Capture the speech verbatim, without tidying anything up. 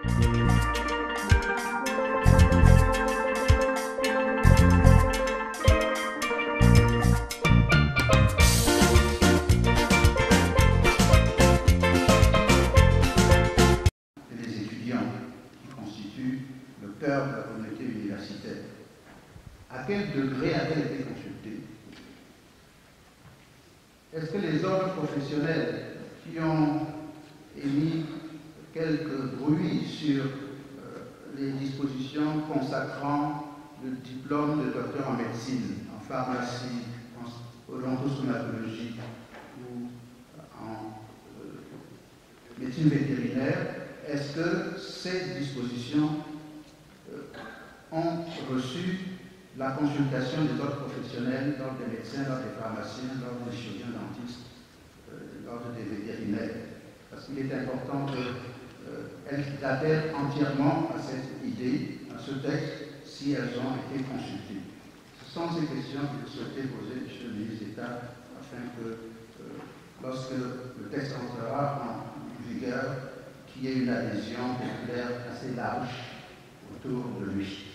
de la communauté universitaire. À quel degré a-t-elle été consultée? Est-ce que les ordres professionnels qui ont émis quelques bruits sur euh, les dispositions consacrant le diplôme de docteur en médecine, en pharmacie, en odontostomatologie ou en euh, médecine vétérinaire, est-ce que ces dispositions euh, ont reçu la consultation des autres professionnels, l'ordre des médecins, l'ordre des pharmaciens, l'ordre des chirurgiens dentistes, euh, l'ordre des vétérinaires? Parce qu'il est important qu'elles euh, adhèrent entièrement à cette idée, à ce texte, si elles ont été consultées. Ce sont ces questions que je souhaitais poser, Monsieur le ministre d'État, afin que, euh, lorsque le texte entrera en vigueur, qu'il y ait une adhésion populaire assez large autour de lui.